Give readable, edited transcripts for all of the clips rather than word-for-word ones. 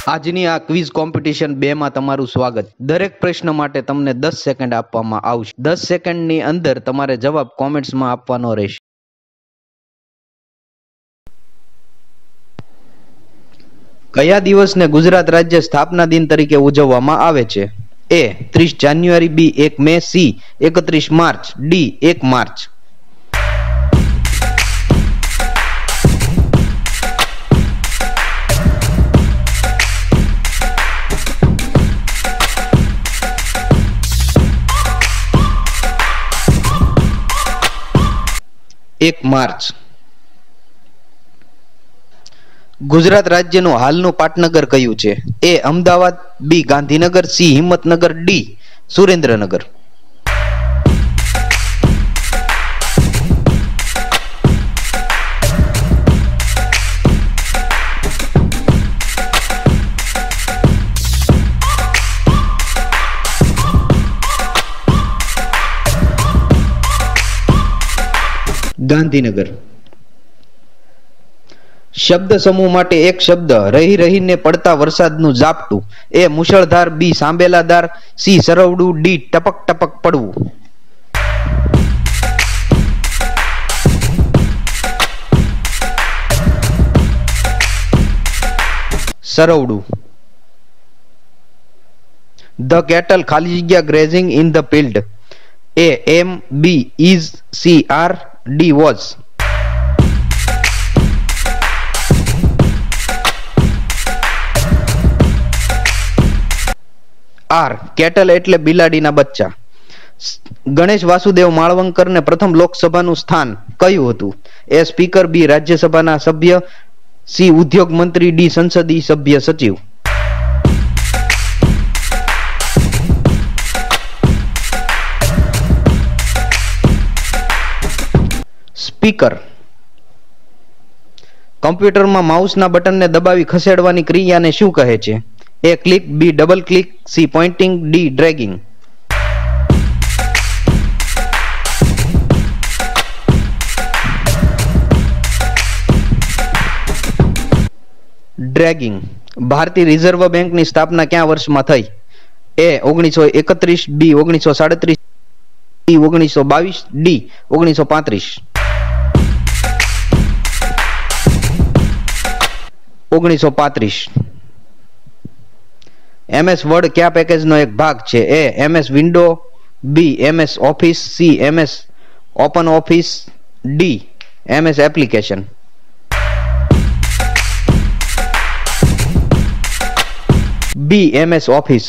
આજની આ quiz competition 2 માં તમારું સ્વાગત। દરેક પ્રશ્ન માટે તમને 10 સેકન્ડ આપવામાં આવશે। 10 સેકન્ડની અંદર તમારે જવાબ કોમેન્ટ્સમાં આપવાનો રહેશે। કયા દિવસને ગુજરાત રાજ્ય સ્થાપના દિન તરીકે ઉજવવામાં આવે છે? A 30 જાન્યુઆરી, B 1 May, C 31 March, D 1 March. एक मार्च। गुजरात राज्यનું હાલનું પાટનગર કયું છે? A Ahmedabad, B Gandhinagar, C Himmatnagar, D Surendranagar. Gandhinagar. શબ્દ સમૂહ માટે એક શબ્દ રહી રહીને પડતા વરસાદનું ઝાપટું। A મુશળધાર, B સાંબેલાધાર, C સરવડું, D ટપક ટપક પડવું। સરવડું। The cattle ખાલી જગ્યા grazing in the field. A am, B is, C are, D was। R કેટલ એટલે બિલાડીના બચ્ચા। ગણેશ વાસુદેવ માળવંકરને પ્રથમ લોકસભાનું સ્થાન કયું હતું? A સ્પીકર, B રાજ્યસભાના સભ્ય, C ઉદ્યોગ મંત્રી, D સંસદીય સભ્ય સચિવ। સ્પીકર। કમ્પ્યુટરમાં માઉસના બટનને દબાવી ખસેડવાની ક્રિયાને શું કહે છે? A click, B double click, C pointing, D dragging. Dragging. ભારતીય રિઝર્વ બેંકની સ્થાપના કયા વર્ષમાં થઈ? A 1931, B 1937, C 1922, D 1935। 1935। MS word કયા પેકેજનો એક ભાગ છે? A MS window, B MS office, C MS open office, D MS application. B MS office.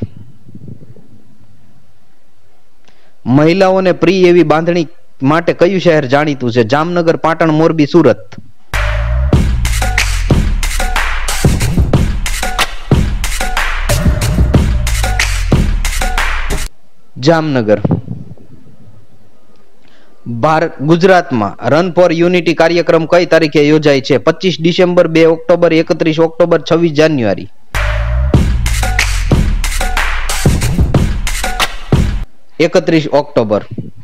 મહિલાઓને પ્રી એવી બાંધણી માટે કયું શહેર જાણીતું છે? જામનગર, પાટણ, મોરબી, સુરત। જામનગર। ગુજરાતમાં રન ફોર યુનિટી કાર્યક્રમ કઈ તારીખે યોજાય છે? 25 ડિસેમ્બર, 2 ઓક્ટોબર, 31 ઓક્ટોબર, 26 જાન્યુઆરી। 31 ઓક્ટોબર।